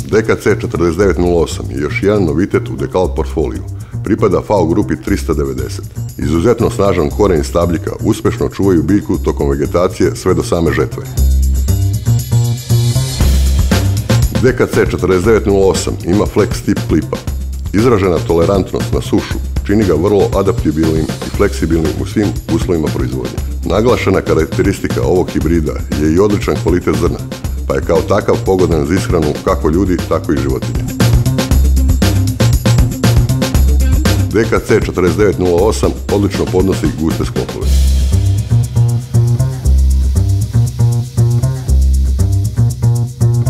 DKC 4908 je još jedan novitet u Dekalt portfoliju. Pripada FAO grupi 390. Izuzetno snažan koren stabljika uspešno čuvaju biljku tokom vegetacije sve do same žetve. DKC 4908 ima flex tip klipa. Izražena tolerantnost na sušu čini ga vrlo adaptibilnim i fleksibilnim u svim uslovima proizvodnje. Naglašena karakteristika ovog hibrida je i odličan kvalitet zrna, pa je kao takav pogodan za ishranu kako ljudi, tako i životinje. DKC 4908 odlično podnosi guste sklopove.